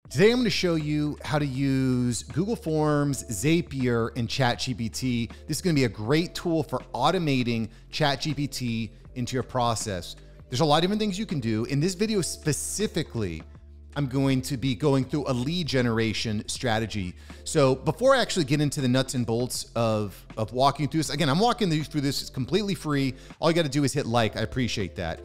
Today, I'm going to show you how to use Google Forms, Zapier, and Chat GPT. This is going to be a great tool for automating Chat GPT into your process. There's a lot of different things you can do. In this video specifically, I'm going to be going through a lead generation strategy. So before I actually get into the nuts and bolts of walking through this, again, I'm walking through this. It's completely free. All you got to do is hit like. I appreciate that.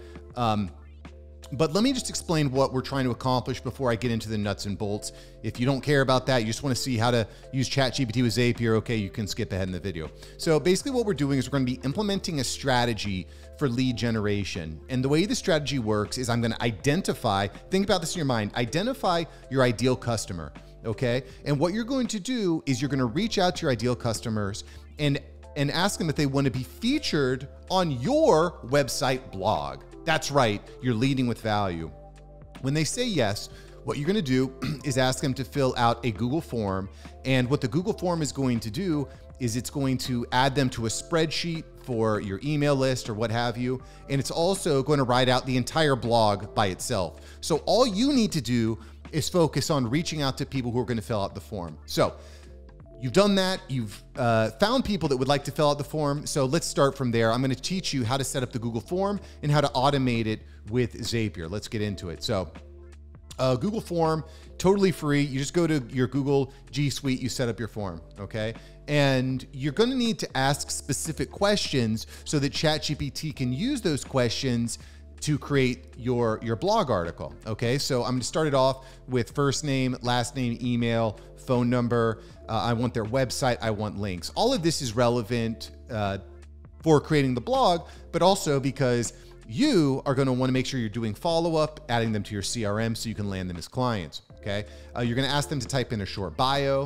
But let me just explain what we're trying to accomplish before I get into the nuts and bolts. If you don't care about that, you just want to see how to use Chat GPT with Zapier, okay, you can skip ahead in the video. So basically what we're doing is we're going to be implementing a strategy for lead generation. And the way the strategy works is I'm going to identify, think about this in your mind, identify your ideal customer, okay? And what you're going to do is you're going to reach out to your ideal customers and ask them if they want to be featured on your website blog. That's right, you're leading with value. When they say yes, what you're gonna do is ask them to fill out a Google form. And what the Google form is going to do is it's going to add them to a spreadsheet for your email list or what have you. And it's also going to write out the entire blog by itself. So all you need to do is focus on reaching out to people who are gonna fill out the form. So you've done that, you've found people that would like to fill out the form. So let's start from there. I'm gonna teach you how to set up the Google form and how to automate it with Zapier. Let's get into it. So Google form, totally free. You just go to your Google G Suite, you set up your form, okay? And you're gonna need to ask specific questions so that Chat GPT can use those questions to create your blog article, okay? So I'm gonna start it off with first name, last name, email, phone number. I want their website, I want links. All of this is relevant for creating the blog, but also because you are gonna wanna make sure you're doing follow-up, adding them to your CRM so you can land them as clients, okay? You're gonna ask them to type in a short bio.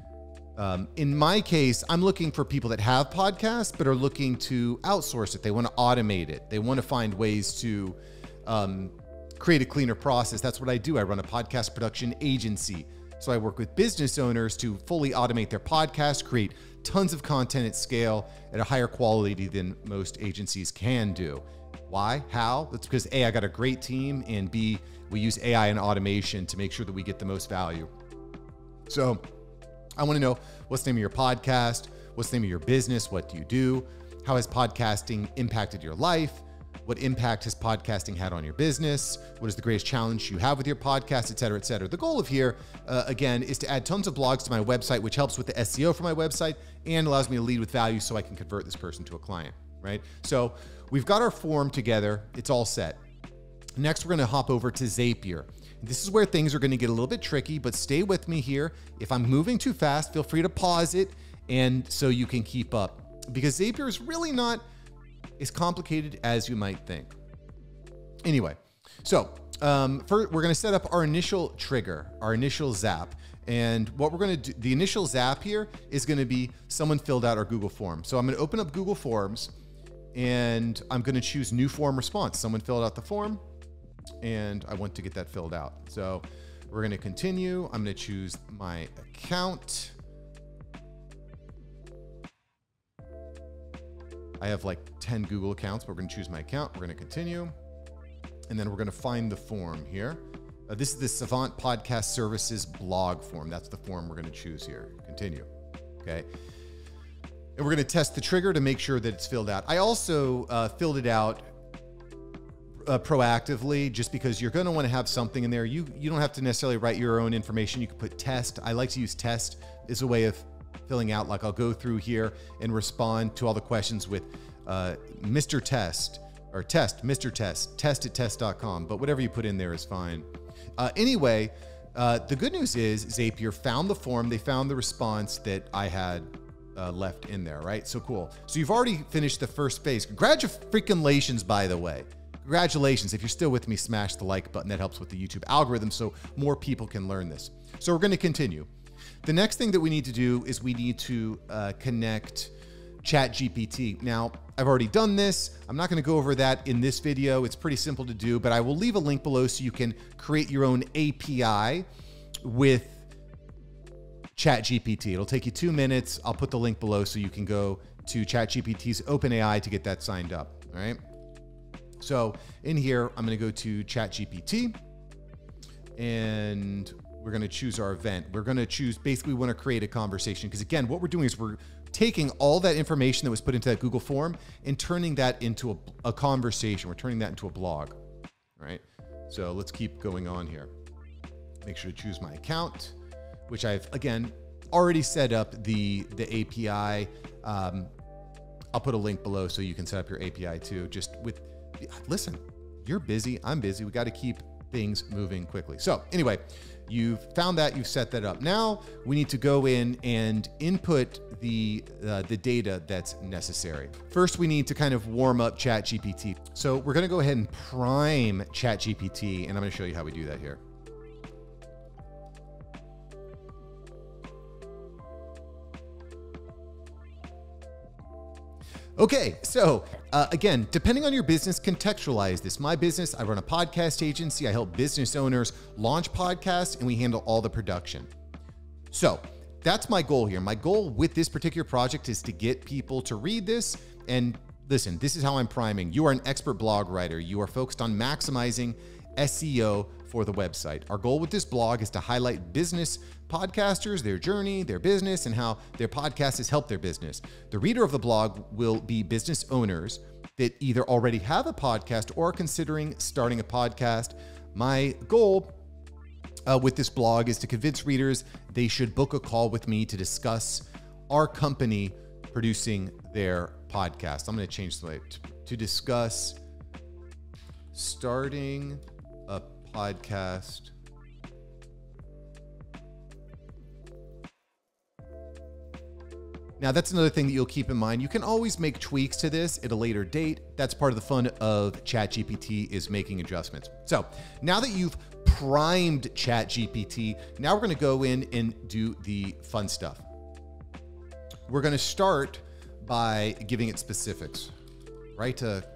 In my case, I'm looking for people that have podcasts, but are looking to outsource it. They want to automate it. They want to find ways to create a cleaner process. That's what I do. I run a podcast production agency. So I work with business owners to fully automate their podcast, create tons of content at scale at a higher quality than most agencies can do. Why? How? That's because A, I got a great team, and B, we use AI and automation to make sure that we get the most value. So I want to know what's the name of your podcast, what's the name of your business, what do you do, how has podcasting impacted your life, what impact has podcasting had on your business, what is the greatest challenge you have with your podcast, et cetera, et cetera. The goal of here, again, is to add tons of blogs to my website, which helps with the SEO for my website and allows me to lead with value so I can convert this person to a client, right? So we've got our form together, it's all set. Next, we're gonna hop over to Zapier. This is where things are gonna get a little bit tricky, but stay with me here. If I'm moving too fast, feel free to pause it and so you can keep up, because Zapier is really not as complicated as you might think. Anyway, so first we're gonna set up our initial trigger, our initial zap. And what we're gonna do, the initial zap here is gonna be someone filled out our Google form. So I'm gonna open up Google Forms and I'm gonna choose new form response. Someone filled out the form, and I want to get that filled out. So we're gonna continue. I'm gonna choose my account. I have like 10 Google accounts, but we're gonna choose my account. We're gonna continue. And then we're gonna find the form here. This is the Savant Podcast Services blog form. That's the form we're gonna choose here. Continue, okay? And we're gonna test the trigger to make sure that it's filled out. I also filled it out proactively, just because you're going to want to have something in there. You don't have to necessarily write your own information. You can put test. I like to use test as a way of filling out. Like I'll go through here and respond to all the questions with Mr. Test or test, Mr. Test, test@test.com. But whatever you put in there is fine. Anyway, the good news is Zapier found the form. They found the response that I had left in there, right? So cool. So you've already finished the first phase. Congratulations, by the way. Congratulations. If you're still with me, smash the like button. That helps with the YouTube algorithm so more people can learn this. So we're going to continue. The next thing that we need to do is we need to connect Chat GPT. Now, I've already done this. I'm not going to go over that in this video. It's pretty simple to do, but I will leave a link below so you can create your own API with Chat GPT. It'll take you 2 minutes. I'll put the link below so you can go to Chat GPT's OpenAI to get that signed up, all right? So in here, I'm going to go to Chat GPT, and We're going to choose our event. We're going to choose, basically we want to create a conversation. Because again, what we're doing is we're taking all that information that was put into that Google form and turning that into a conversation. We're turning that into a blog, all right? So let's keep going on here. Make sure to choose my account, which I've, again, already set up the API. I'll put a link below so you can set up your API too. Just with, listen, you're busy, I'm busy. We got to keep things moving quickly. So anyway, you've found that, you've set that up. Now we need to go in and input the data that's necessary. First, we need to kind of warm up Chat GPT. So we're going to go ahead and prime Chat GPT, and I'm going to show you how we do that here. Okay, so again, depending on your business, contextualize this. My business, I run a podcast agency. I help business owners launch podcasts, and we handle all the production. So that's my goal here. My goal with this particular project is to get people to read this. And listen, this is how I'm priming. You are an expert blog writer. You are focused on maximizing SEO for the website. Our goal with this blog is to highlight business podcasters, their journey, their business, and how their podcast has helped their business. The reader of the blog will be business owners that either already have a podcast or are considering starting a podcast. My goal with this blog is to convince readers they should book a call with me to discuss our company producing their podcast. I'm going to change the to discuss starting a podcast Now, that's another thing that you'll keep in mind. You can always make tweaks to this at a later date. That's part of the fun of Chat GPT, is making adjustments. So now that you've primed Chat GPT, now we're going to go in and do the fun stuff. We're going to start by giving it specifics, right?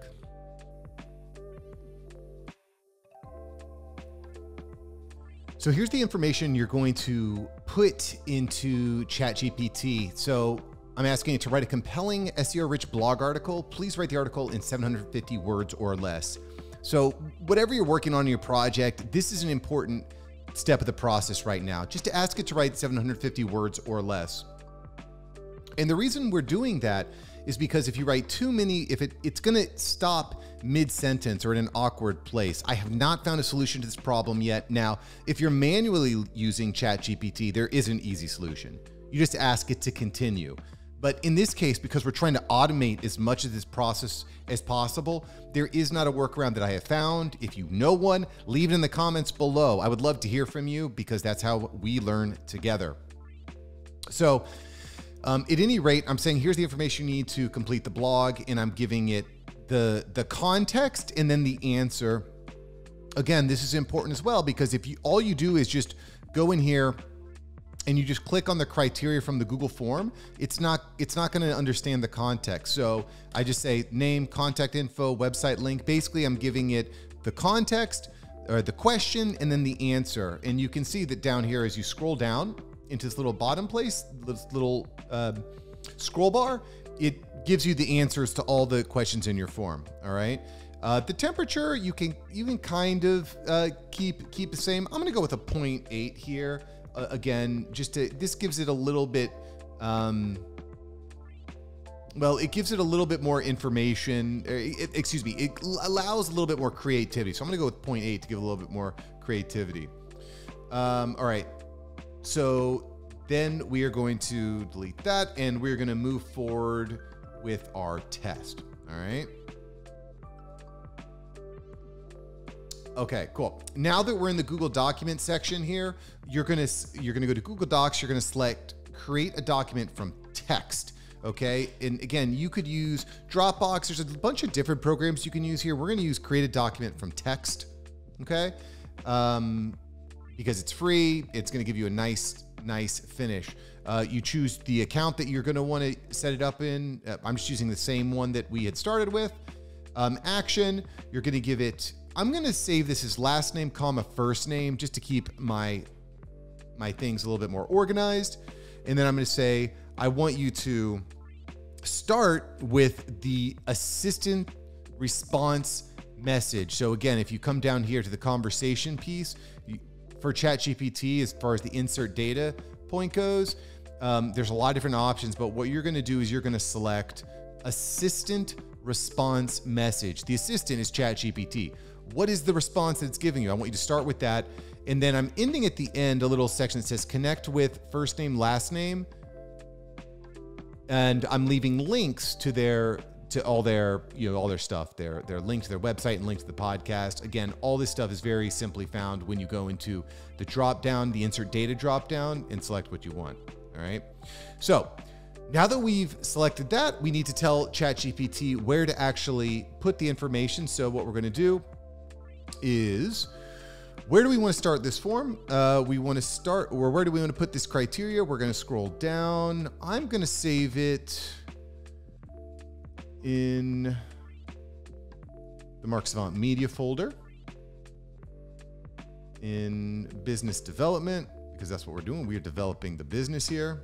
So here's the information you're going to put into Chat GPT. So I'm asking it to write a compelling SEO-rich blog article. Please write the article in 750 words or less. So whatever you're working on in your project, this is an important step of the process right now, just to ask it to write 750 words or less. And the reason we're doing that is because if you write too many, it's gonna stop mid-sentence or in an awkward place. I have not found a solution to this problem yet. Now, if you're manually using Chat GPT, there is an easy solution. You just ask it to continue. But in this case, because we're trying to automate as much of this process as possible, there is not a workaround that I have found. If you know one, leave it in the comments below. I would love to hear from you, because that's how we learn together. So at any rate, I'm saying here's the information you need to complete the blog, and I'm giving it the context and then the answer. Again, this is important as well, because if all you do is just go in here and you just click on the criteria from the Google form, it's not going to understand the context. So I just say name, contact info, website link. Basically, I'm giving it the context or the question and then the answer. And you can see that down here, as you scroll down into this little bottom place, this little scroll bar, it gives you the answers to all the questions in your form. All right. The temperature, you can kind of keep the same. I'm going to go with a 0.8 here. Again, this gives it a little bit, well, it gives it a little bit more information. It allows a little bit more creativity. So I'm going to go with 0.8 to give a little bit more creativity. All right. So then we are going to delete that, and we're going to move forward with our test. All right. Okay, cool. Now that we're in the Google Document section here, you're gonna go to Google Docs. You're gonna select Create a Document from Text. Okay, and again, you could use Dropbox. There's a bunch of different programs you can use here. We're gonna use Create a Document from Text. Okay, because it's free. It's gonna give you a nice finish. You choose the account that you're gonna want to set it up in. I'm just using the same one that we had started with. Action. You're gonna give it. I'm going to save this as last name, comma, first name, just to keep my things a little bit more organized. And then I'm going to say, I want you to start with the assistant response message. So again, if you come down here to the conversation piece, for Chat GPT, as far as the insert data point goes, there's a lot of different options, but what you're gonna do is you're gonna select assistant response message. The assistant is Chat GPT. What is the response that it's giving you? I want you to start with that. And then I'm ending at the end a little section that says connect with first name, last name. And I'm leaving links to all their stuff, their link to their website and link to the podcast. Again, all this stuff is very simply found when you go into the drop down, the insert data drop down, and select what you want. All right. So now that we've selected that, we need to tell ChatGPT where to actually put the information. So what we're going to do is, where do we want to start this form? We want to start, or where do we want to put this criteria? We're going to scroll down. I'm going to save it in the Mark Savant Media folder in business development, because that's what we're doing. We are developing the business here.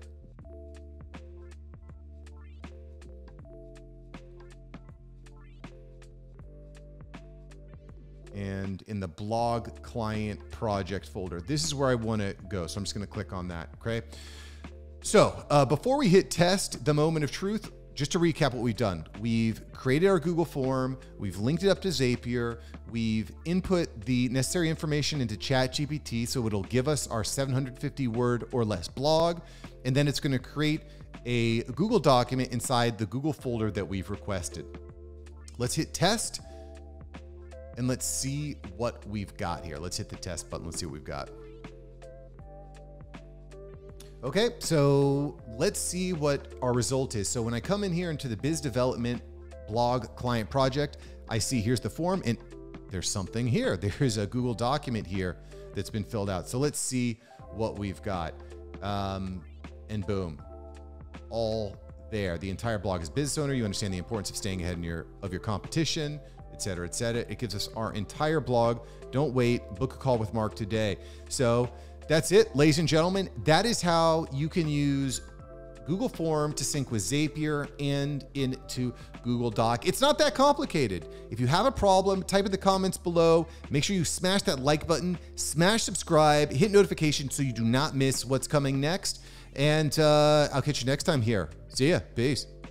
And in the blog client project folder, this is where I want to go. So I'm just going to click on that. Okay. So before we hit test, the moment of truth, just to recap what we've done, we've created our Google form. We've linked it up to Zapier. We've input the necessary information into Chat GPT. So it'll give us our 750 word or less blog. And then it's going to create a Google document inside the Google folder that we've requested. Let's hit test. And let's see what we've got here. Let's hit the test button. Let's see what we've got. Okay, so let's see what our result is. So when I come in here into the biz development blog client project, I see here's the form and there's something here. There's a Google document here that's been filled out. So let's see what we've got. And boom, all there. The entire blog is business owner. You understand the importance of staying ahead of your competition, et cetera, et cetera. It gives us our entire blog. Don't wait, book a call with Mark today. So that's it, ladies and gentlemen. That is how you can use Google Form to sync with Zapier and into Google Doc. It's not that complicated. If you have a problem, type in the comments below. Make sure you smash that like button, smash subscribe, hit notifications so you do not miss what's coming next. And I'll catch you next time here. See ya. Peace.